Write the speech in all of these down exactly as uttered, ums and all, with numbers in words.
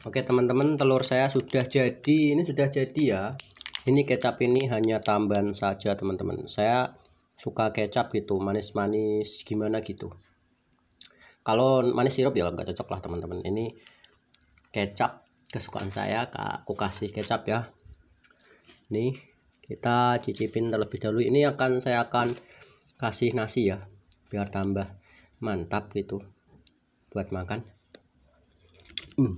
Oke teman-teman, telur saya sudah jadi. Ini sudah jadi ya. Ini kecap ini hanya tambahan saja teman-teman. Saya suka kecap gitu, manis-manis gimana gitu. Kalau manis sirup ya nggak cocok lah teman-teman. Ini kecap kesukaan saya, aku kasih kecap ya. Nih kita cicipin terlebih dahulu. Ini akan saya akan kasih nasi ya, biar tambah mantap gitu buat makan. Hmm.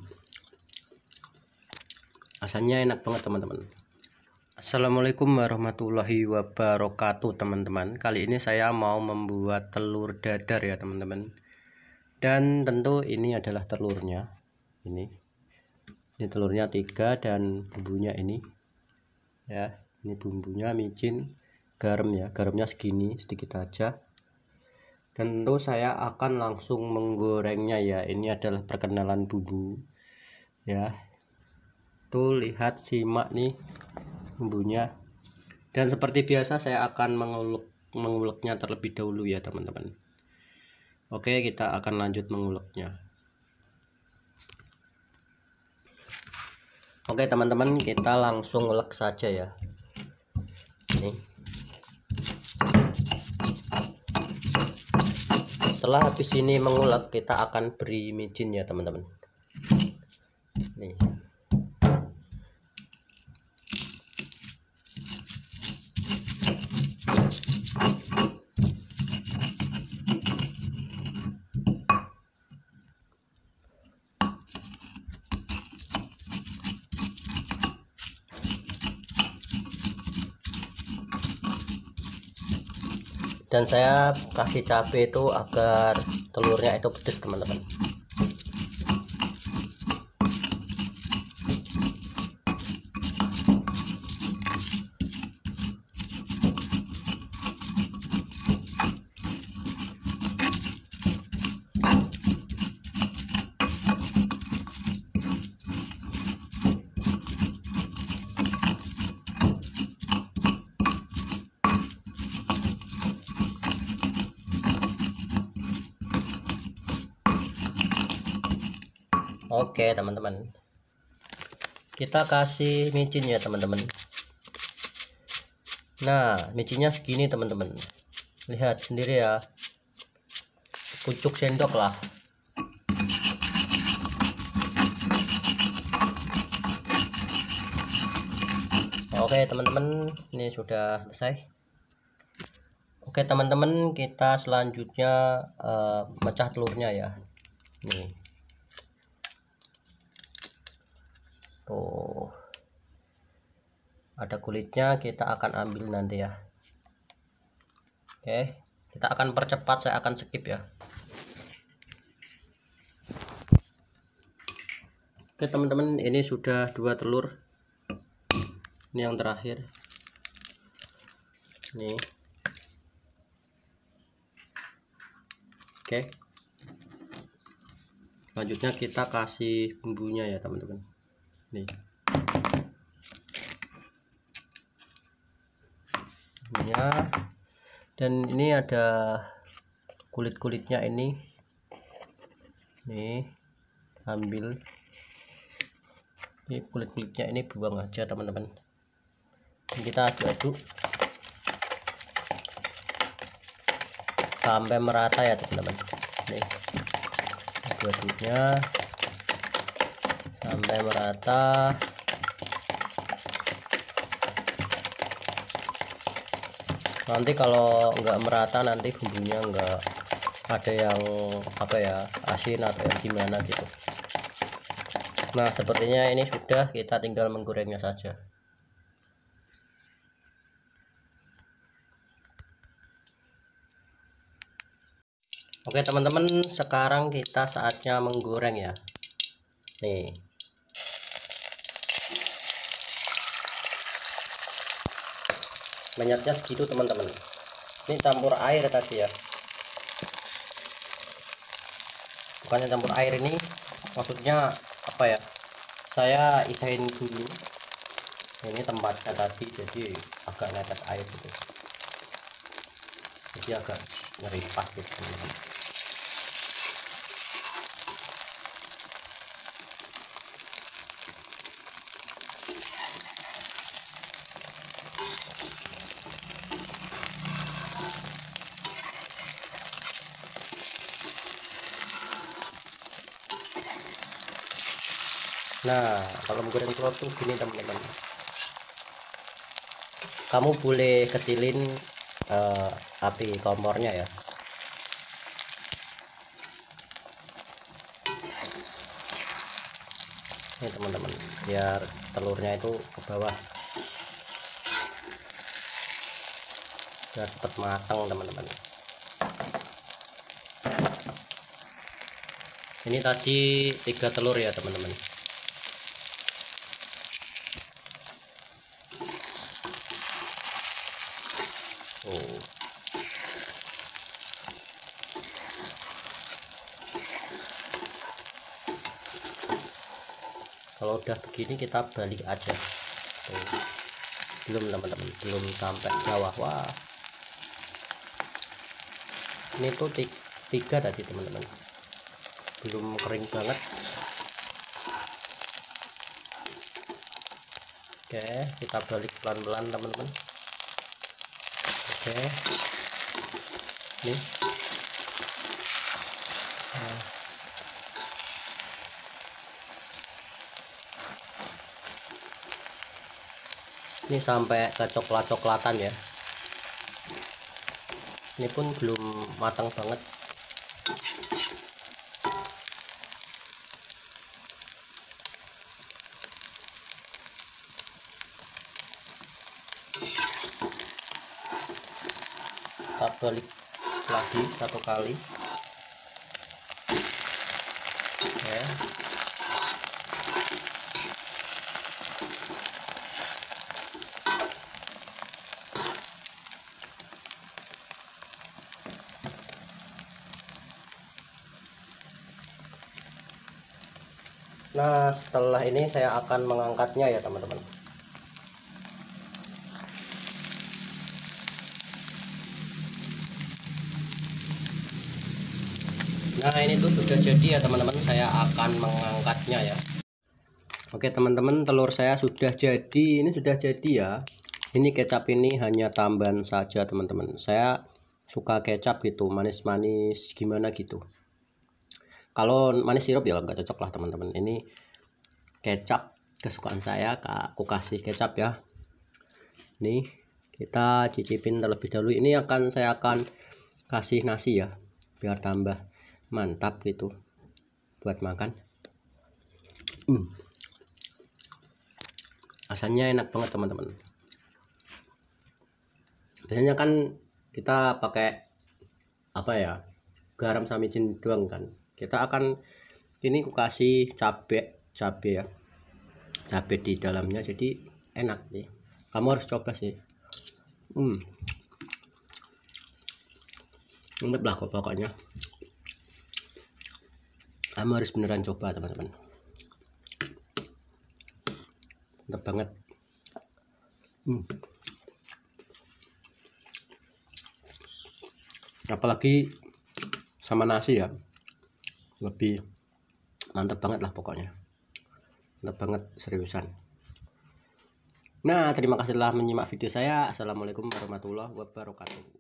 Rasanya enak banget teman-teman. Assalamualaikum warahmatullahi wabarakatuh teman-teman. Kali ini saya mau membuat telur dadar ya teman-teman. Dan tentu ini adalah telurnya. Ini Ini telurnya tiga dan bumbunya ini ya. Ini bumbunya micin, garam ya. Garamnya segini sedikit aja. Tentu saya akan langsung menggorengnya ya. Ini adalah perkenalan bumbu ya. Tuh lihat, simak nih bumbunya. Dan seperti biasa saya akan mengulek menguleknya terlebih dahulu ya teman-teman. Oke, kita akan lanjut menguleknya. Oke teman-teman, kita langsung ulek saja ya. Nih. Setelah habis ini mengulek, kita akan beri micin ya teman-teman. Nih. Dan saya kasih cabai itu agar telurnya itu pedas teman-teman. Oke teman-teman, kita kasih micin ya teman-teman. Nah micinnya segini teman-teman, lihat sendiri ya, pucuk sendok lah. Oke teman-teman, ini sudah selesai. Oke teman-teman, kita selanjutnya uh, mecah telurnya ya. Nih tuh, ada kulitnya, kita akan ambil nanti ya. Oke, kita akan percepat, saya akan skip ya. Oke teman-teman, ini sudah dua telur. Ini yang terakhir. Nih. Oke. Selanjutnya kita kasih bumbunya ya teman-teman. Nih. Bumbunya. Dan ini ada kulit-kulitnya ini. Nih. Ambil. Ini kulit-kulitnya ini buang aja teman-teman. Kita aduk-aduk sampai merata ya teman-teman. Nih. Aduk-aduknya sampai merata. Nanti kalau nggak merata, nanti bumbunya nggak ada yang apa ya, asin atau yang gimana gitu. Nah sepertinya ini sudah, kita tinggal menggorengnya saja. Oke teman-teman, sekarang kita saatnya menggoreng ya. Nih. Minyaknya segitu teman-teman. Ini campur air tadi ya. Bukannya campur air, ini maksudnya apa ya? Saya isain dulu. Ini tempatnya tadi, jadi agak netes air gitu. Jadi agak ngeripas gitu teman-teman. Nah, kalau menggoreng telur tuh gini teman-teman, kamu boleh kecilin uh, api kompornya ya. Ini teman-teman, biar telurnya itu ke bawah, biar cepat matang teman-teman. Ini tadi tiga telur ya teman-teman. Oh. Kalau udah begini kita balik aja. Tuh. Belum teman-teman, belum sampai bawah. Wah, ini tuh tiga tadi teman-teman, belum kering banget. Oke, kita balik pelan-pelan teman-teman. Oke, nih. Nah. Ini sampai ke coklat-coklatan ya. Ini pun belum matang banget. Kita balik lagi satu kali. Oke. Nah, setelah ini saya akan mengangkatnya ya teman-teman. Nah, ini tuh sudah jadi ya teman-teman, saya akan mengangkatnya ya. Oke teman-teman, telur saya sudah jadi. Ini sudah jadi ya. Ini kecap ini hanya tambahan saja teman-teman. Saya suka kecap gitu, manis-manis gimana gitu. Kalau manis sirup ya nggak cocok lah teman-teman. Ini kecap kesukaan saya, aku kasih kecap ya. Nih, kita cicipin terlebih dahulu. Ini akan saya akan kasih nasi ya, biar tambah mantap gitu buat makan. Hmm. Rasanya enak banget teman-teman. Biasanya kan kita pakai apa ya, garam sama micin doang kan. Kita akan ini aku kasih cabai cabai ya, cabai di dalamnya, jadi enak nih. Kamu harus coba sih. Hmm, mantap lah pokoknya. Kamu harus beneran coba teman-teman. Mantap banget. Hmm. Apalagi sama nasi ya, lebih mantap banget lah pokoknya. Mantap banget seriusan. Nah, terima kasih telah menyimak video saya. Assalamualaikum warahmatullahi wabarakatuh.